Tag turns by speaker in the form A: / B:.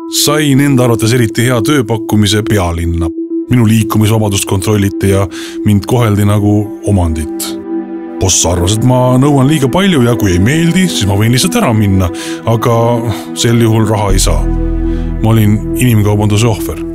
A: Sain enda arvates eriti hea tööpakkumise pealinna. Minu liikumisvabadust kontrolliti ja mind koheldi nagu omandit. Boss arvas, et ma nõuan liiga palju ja kui ei meeldi, siis ma võin lihtsalt ära minna, aga sel juhul raha ei saa. Ma olin inimkaubanduse ohver.